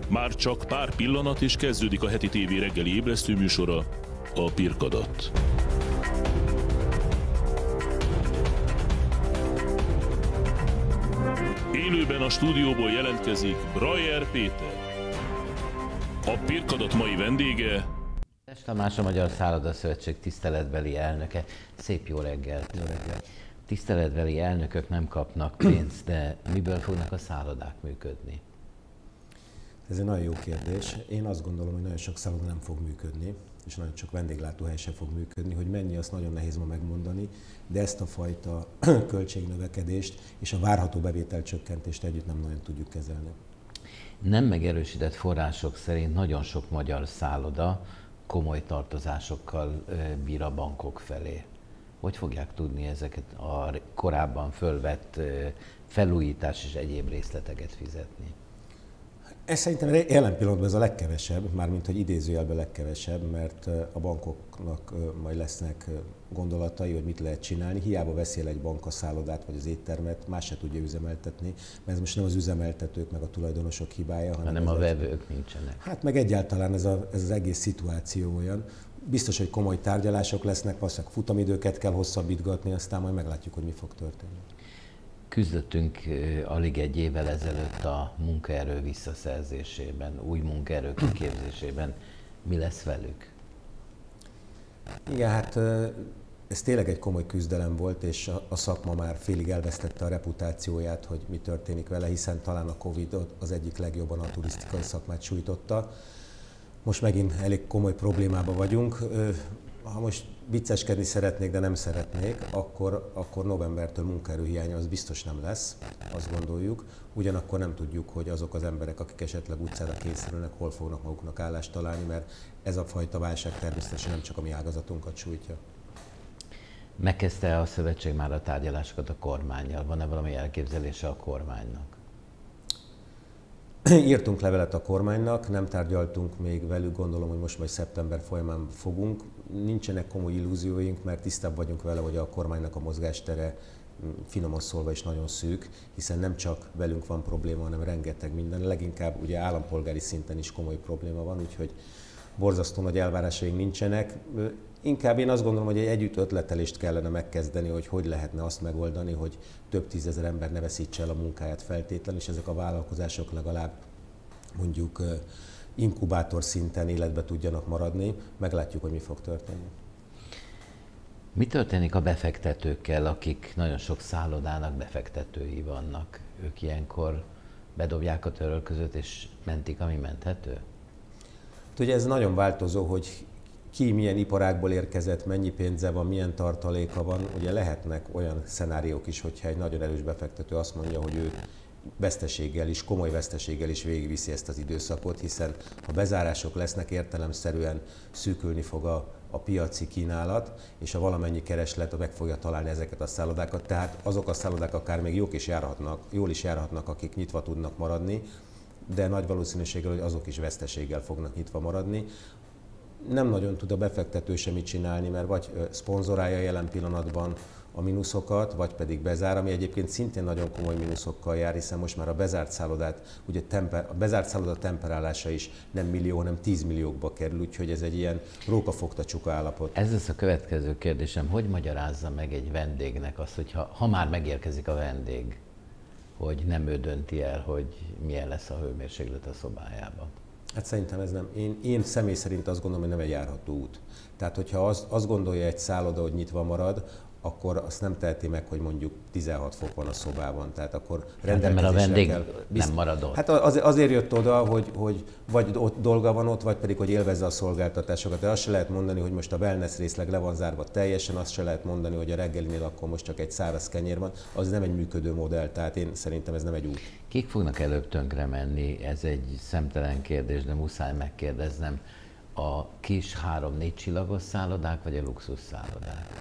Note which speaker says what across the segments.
Speaker 1: Már csak pár pillanat és kezdődik a heti tévé reggeli ébresztő műsora, a Pirkadat. Élőben a stúdióból jelentkezik Brajer Péter. A Pirkadat mai vendége
Speaker 2: Tamás, a Magyar Szállodaszövetség tiszteletbeli elnöke. Szép jó reggelt! Jó reggelt! Tiszteletbeli elnökök nem kapnak pénzt, de miből fognak a szállodák működni?
Speaker 3: Ez egy nagyon jó kérdés. Én azt gondolom, hogy nagyon sok szálloda nem fog működni, és nagyon sok vendéglátóhely sem fog működni. Hogy mennyi, azt nagyon nehéz ma megmondani, de ezt a fajta költségnövekedést és a várható bevételcsökkentést együtt nem nagyon tudjuk kezelni.
Speaker 2: Nem megerősített források szerint nagyon sok magyar szálloda komoly tartozásokkal bír a bankok felé. Hogy fogják tudni ezeket a korábban fölvett felújítás és egyéb részleteket fizetni?
Speaker 3: Ez szerintem jelen pillanatban ez a legkevesebb, mármint hogy idézőjelben legkevesebb, mert a bankoknak majd lesznek gondolatai, hogy mit lehet csinálni. Hiába veszi el egy bank a szállodát vagy az éttermet, más se tudja üzemeltetni, mert ez most nem az üzemeltetők meg a tulajdonosok hibája,
Speaker 2: hanem a vevők nincsenek.
Speaker 3: Hát meg egyáltalán ez az egész szituáció olyan. Biztos, hogy komoly tárgyalások lesznek, valószínűleg futamidőket kell hosszabbítgatni, aztán majd meglátjuk, hogy mi fog történni.
Speaker 2: Küzdöttünk alig egy évvel ezelőtt a munkaerő visszaszerzésében, új munkaerő kiképzésében. Mi lesz velük?
Speaker 3: Igen, hát ez tényleg egy komoly küzdelem volt, és a szakma már félig elvesztette a reputációját, hogy mi történik vele, hiszen talán a Covid az egyik legjobban a turisztikai szakmát sújtotta. Most megint elég komoly problémában vagyunk. Ha most vicceskedni szeretnék, de nem szeretnék, akkor novembertől munkaerőhiánya az biztos nem lesz, azt gondoljuk. Ugyanakkor nem tudjuk, hogy azok az emberek, akik esetleg utcára kényszerülnek, hol fognak maguknak állást találni, mert ez a fajta válság természetesen nem csak a mi ágazatunkat sújtja.
Speaker 2: Megkezdte a szövetség már a tárgyalásokat a kormánnyal? Van-e valami elképzelése a kormánynak?
Speaker 3: Írtunk levelet a kormánynak, nem tárgyaltunk még velük, gondolom, hogy most majd szeptember folyamán fogunk. Nincsenek komoly illúzióink, mert tisztában vagyunk vele, hogy a kormánynak a mozgástere finoman szólva is nagyon szűk, hiszen nem csak velünk van probléma, hanem rengeteg minden. Leginkább ugye állampolgári szinten is komoly probléma van, úgyhogy borzasztó nagy elvárásaink nincsenek. Inkább én azt gondolom, hogy egy együtt ötletelést kellene megkezdeni, hogy lehetne azt megoldani, hogy több tízezer ember ne veszítse el a munkáját feltétlenül, és ezek a vállalkozások legalább mondjuk inkubátor szinten életbe tudjanak maradni. Meglátjuk, hogy mi fog történni.
Speaker 2: Mi történik a befektetőkkel, akik nagyon sok szállodának befektetői vannak? Ők ilyenkor bedobják a törölközőt és mentik, ami menthető?
Speaker 3: Ugye ez nagyon változó, hogy ki milyen iparágból érkezett, mennyi pénze van, milyen tartaléka van. Ugye lehetnek olyan szenáriók is, hogyha egy nagyon erős befektető azt mondja, hogy ő veszteséggel is, komoly veszteséggel is végigviszi ezt az időszakot, hiszen ha bezárások lesznek, értelemszerűen szűkülni fog a piaci kínálat, és a valamennyi kereslet meg fogja találni ezeket a szállodákat. Tehát azok a szállodák akár még jól is járhatnak, akik nyitva tudnak maradni, de nagy valószínűséggel, hogy azok is veszteséggel fognak nyitva maradni. Nem nagyon tud a befektető semmit csinálni, mert vagy szponzorálja jelen pillanatban a mínuszokat, vagy pedig bezár, ami egyébként szintén nagyon komoly mínuszokkal jár, hiszen most már a bezárt szállodát, ugye a bezárt szálloda temperálása is nem millió, hanem 10 milliókba kerül, úgyhogy ez egy ilyen rókafogta csuka állapot.
Speaker 2: Ez lesz a következő kérdésem, hogy magyarázza meg egy vendégnek azt, hogy ha már megérkezik a vendég, hogy nem ő dönti el, hogy milyen lesz a hőmérséklet a szobájában?
Speaker 3: Hát szerintem ez nem. Én személy szerint azt gondolom, hogy nem egy járható út. Tehát, hogyha azt gondolja egy szálloda, hogy nyitva marad, akkor azt nem teheti meg, hogy mondjuk 16 fok van a szobában. Tehát akkor
Speaker 2: rendelkezésre mert a vendég kell, nem marad ott.
Speaker 3: Hát azért jött oda, hogy vagy ott dolga van ott, vagy pedig, hogy élvezze a szolgáltatásokat. De azt se lehet mondani, hogy most a wellness részleg le van zárva teljesen, azt se lehet mondani, hogy a reggelinél akkor most csak egy száraz kenyér van. Az nem egy működő modell, tehát én szerintem ez nem egy út.
Speaker 2: Kik fognak előbb tönkre menni? Ez egy szemtelen kérdés, de muszáj megkérdeznem. A kis 3-4 csillagos szállodák, vagy a luxus szállodák?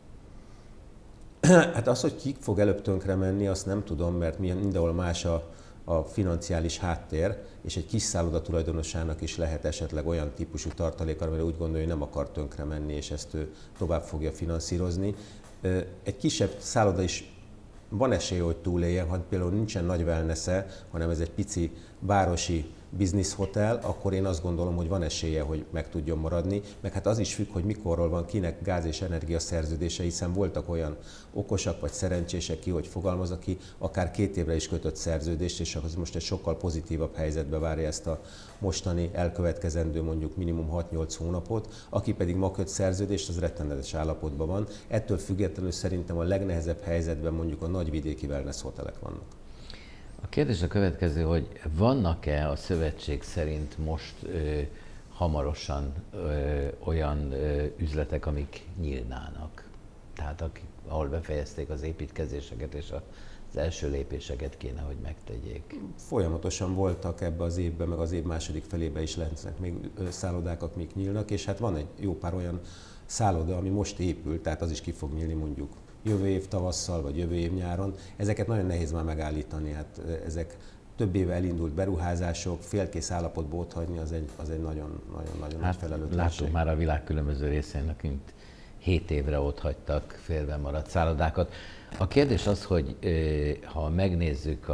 Speaker 3: Hát az, hogy ki fog előbb tönkre menni, azt nem tudom, mert mindenhol más a financiális háttér, és egy kis szálloda tulajdonosának is lehet esetleg olyan típusú tartalék, amire úgy gondolja, hogy nem akar tönkre menni, és ezt ő tovább fogja finanszírozni. Egy kisebb szálloda is van esélye, hogy túléljen, ha például nincsen nagy wellness-e, hanem ez egy pici városi business hotel, akkor én azt gondolom, hogy van esélye, hogy meg tudjon maradni, meg hát az is függ, hogy mikorról van kinek gáz- és energiaszerződése, hiszen voltak olyan okosak vagy szerencsések, ki hogy fogalmaz, aki akár 2 évre is kötött szerződést, és az most egy sokkal pozitívabb helyzetbe várja ezt a mostani elkövetkezendő mondjuk minimum 6-8 hónapot, aki pedig ma köt szerződést, az rettenetes állapotban van. Ettől függetlenül szerintem a legnehezebb helyzetben mondjuk a nagyvidéki wellness hotelek vannak.
Speaker 2: A kérdés a következő, hogy vannak-e a szövetség szerint most hamarosan olyan üzletek, amik nyílnának? Tehát ahol befejezték az építkezéseket, és az első lépéseket kéne, hogy megtegyék.
Speaker 3: Folyamatosan voltak ebbe az évben, meg az év második felébe is lesznek még szállodák, amik nyílnak, és hát van egy jó pár olyan szálloda, ami most épül, tehát az is ki fog nyílni mondjuk jövő év tavasszal, vagy jövő év nyáron. Ezeket nagyon nehéz már megállítani, hát ezek több éve elindult beruházások, félkész állapotba otthagyni, az egy nagyon nagy felelőtlenség.
Speaker 2: Látunk már a világ különböző részén, akik 7 évre otthagytak félbe maradt szállodákat. A kérdés az, hogy ha megnézzük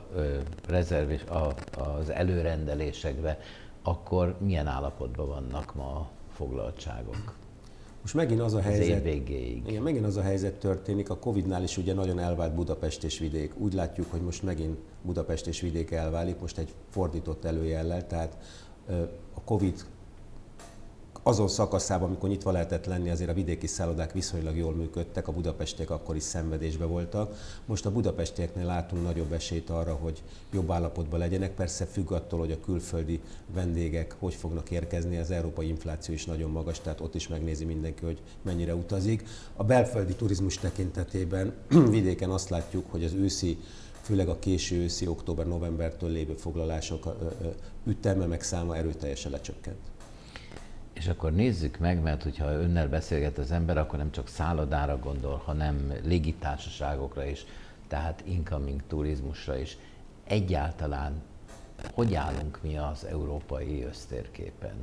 Speaker 2: az előrendelésekbe, akkor milyen állapotban vannak ma a foglaltságok?
Speaker 3: Most megint az a helyzet,
Speaker 2: év végéig.
Speaker 3: Igen, megint az a helyzet történik, a Covid-nál is ugye nagyon elvált Budapest és vidék. Úgy látjuk, hogy most megint Budapest és vidék elválik, most egy fordított előjellel, tehát a Covid azon szakaszában, amikor nyitva lehetett lenni, azért a vidéki szállodák viszonylag jól működtek, a budapestiek akkor is szenvedésbe voltak. Most a budapestieknél látunk nagyobb esélyt arra, hogy jobb állapotban legyenek. Persze függ attól, hogy a külföldi vendégek hogy fognak érkezni, az európai infláció is nagyon magas, tehát ott is megnézi mindenki, hogy mennyire utazik. A belföldi turizmus tekintetében vidéken azt látjuk, hogy az őszi, főleg a késő őszi, október-novembertől lévő foglalások üteme meg száma erőteljesen lecsökkent.
Speaker 2: És akkor nézzük meg, mert hogyha önnel beszélget az ember, akkor nem csak szállodára gondol, hanem légitársaságokra is, tehát incoming turizmusra is. Egyáltalán hogy állunk mi az európai össztérképen?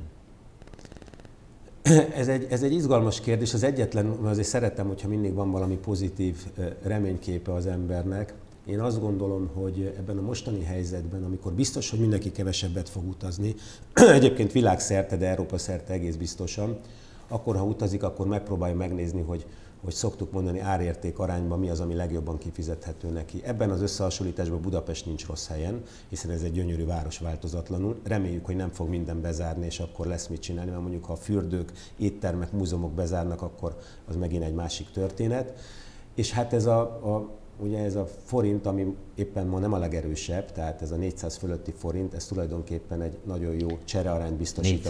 Speaker 3: Ez egy izgalmas kérdés. Az egyetlen, azért szeretem, hogyha mindig van valami pozitív reményképe az embernek. Én azt gondolom, hogy ebben a mostani helyzetben, amikor biztos, hogy mindenki kevesebbet fog utazni, egyébként világszerte, de Európa szerte egész biztosan, akkor ha utazik, akkor megpróbálja megnézni, hogy szoktuk mondani árérték arányban mi az, ami legjobban kifizethető neki. Ebben az összehasonlításban Budapest nincs rossz helyen, hiszen ez egy gyönyörű város változatlanul. Reméljük, hogy nem fog minden bezárni, és akkor lesz mit csinálni, mert mondjuk ha a fürdők, éttermek, múzeumok bezárnak, akkor az megint egy másik történet. És hát ugye ez a forint, ami éppen ma nem a legerősebb, tehát ez a 400 fölötti forint, ez tulajdonképpen egy nagyon jó cserearányt biztosít.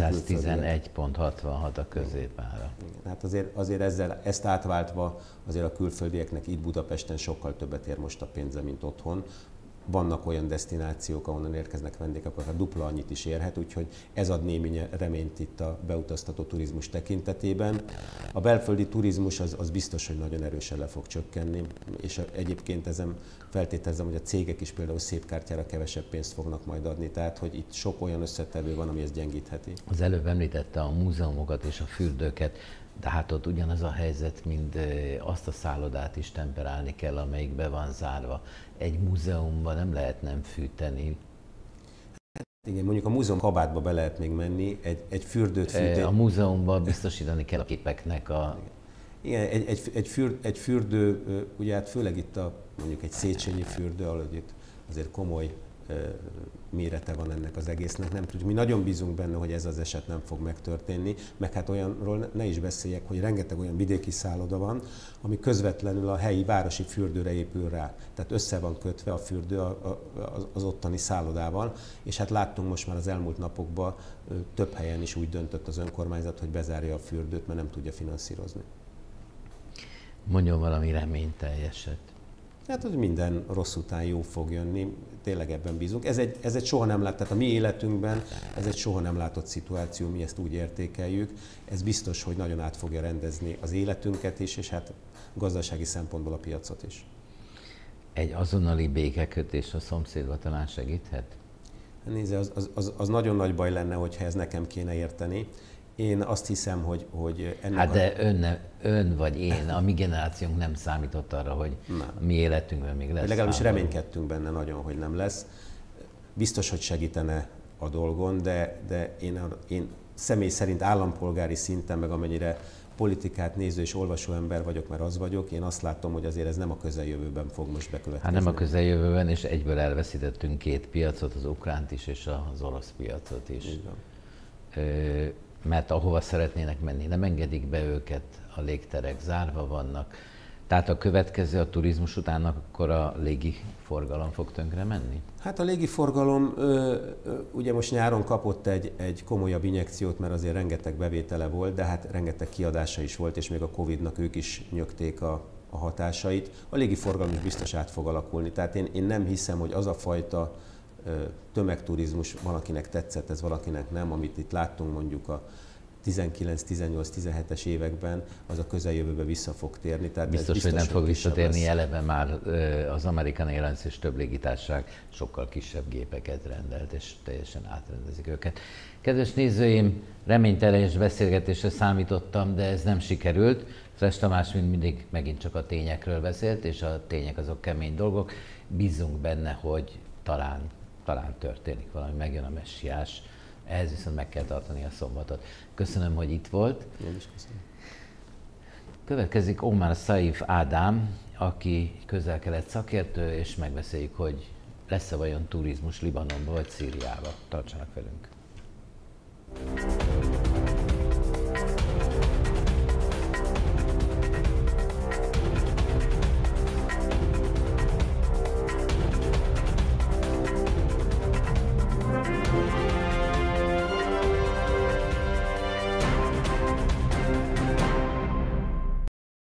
Speaker 2: 411,66 a középára.
Speaker 3: Hát azért ezt átváltva azért a külföldieknek itt Budapesten sokkal többet ér most a pénze, mint otthon. Vannak olyan desztinációk, ahonnan érkeznek vendégek, akár dupla annyit is érhet, úgyhogy ez ad némi reményt itt a beutaztató turizmus tekintetében. A belföldi turizmus az biztos, hogy nagyon erősen le fog csökkenni, és egyébként ezen feltételezem, hogy a cégek is például szép kártyára kevesebb pénzt fognak majd adni, tehát hogy itt sok olyan összetevő van, ami ezt gyengítheti.
Speaker 2: Az előbb említette a múzeumokat és a fürdőket, de hát ott ugyanaz a helyzet, mint azt a szállodát is temperálni kell, amelyik be van zárva. Egy múzeumban nem lehet nem fűteni.
Speaker 3: Igen, mondjuk a múzeum kabátba be lehet még menni, egy fürdőt fűteni.
Speaker 2: A múzeumban biztosítani kell a képeknek a...
Speaker 3: Igen, egy fürdő, ugye hát főleg itt mondjuk egy Széchenyi fürdő, ahol itt azért komoly mérete van ennek az egésznek, nem tudjuk. Mi nagyon bízunk benne, hogy ez az eset nem fog megtörténni, meg hát olyanról ne is beszéljek, hogy rengeteg olyan vidéki szálloda van, ami közvetlenül a helyi városi fürdőre épül rá. Tehát össze van kötve a fürdő az ottani szállodával, és hát láttunk most már az elmúlt napokban több helyen is úgy döntött az önkormányzat, hogy bezárja a fürdőt, mert nem tudja finanszírozni.
Speaker 2: Mondjon valami reményteljeset.
Speaker 3: Hát, hogy minden rossz után jó fog jönni, tényleg ebben bízunk. Ez egy soha nem látott, tehát a mi életünkben ez egy soha nem látott szituáció, mi ezt úgy értékeljük. Ez biztos, hogy nagyon át fogja rendezni az életünket is, és hát gazdasági szempontból a piacot is.
Speaker 2: Egy azonnali békekötés a szomszédba talán segíthet?
Speaker 3: Nézze, az nagyon nagy baj lenne, hogyha ez nekem kéne érteni. Én azt hiszem, hogy ennek
Speaker 2: hát de ön vagy én, a mi generációnk nem számított arra, hogy a mi életünkben még lesz.
Speaker 3: Legalábbis reménykedtünk benne nagyon, hogy nem lesz. Biztos, hogy segítene a dolgon, de én személy szerint állampolgári szinten, meg amennyire politikát néző és olvasó ember vagyok, mert az vagyok, én azt látom, hogy azért ez nem a közeljövőben fog most bekövetkezni.
Speaker 2: Hát nem a közeljövőben, és egyből elveszítettünk két piacot, az ukránt is és az orosz piacot is. Mert ahova szeretnének menni, nem engedik be őket, a légterek zárva vannak. Tehát a következő, a turizmus után akkor a légi forgalom fog tönkre menni?
Speaker 3: Hát a légiforgalom ugye most nyáron kapott egy komolyabb injekciót, mert azért rengeteg bevétele volt, de hát rengeteg kiadása is volt, és még a Covid-nak ők is nyögték a hatásait. A légiforgalom is biztos át fog alakulni. Tehát én nem hiszem, hogy az a fajta tömegturizmus valakinek tetszett, ez valakinek nem, amit itt láttunk mondjuk a 19-18-17-es években, az a közeljövőbe vissza fog térni. Tehát
Speaker 2: biztos, hogy nem fog visszatérni, eleve már az American Airlines és több légitársaság sokkal kisebb gépeket rendelt, és teljesen átrendezik őket. Kedves nézőim, reményteljes beszélgetésre számítottam, de ez nem sikerült. Fres Tamás, mint mindig, megint csak a tényekről beszélt, és a tények azok kemény dolgok. Bízzunk benne, hogy talán történik valami, megjön a messiás. Ehhez viszont meg kell tartani a szombatot. Köszönöm, hogy itt volt.
Speaker 3: Én is köszönöm.
Speaker 2: Következik Omar Saif Ádám, aki közel-kelet szakértő, és megbeszéljük, hogy lesz-e vajon turizmus Libanonba vagy Szíriába. Tartsanak velünk!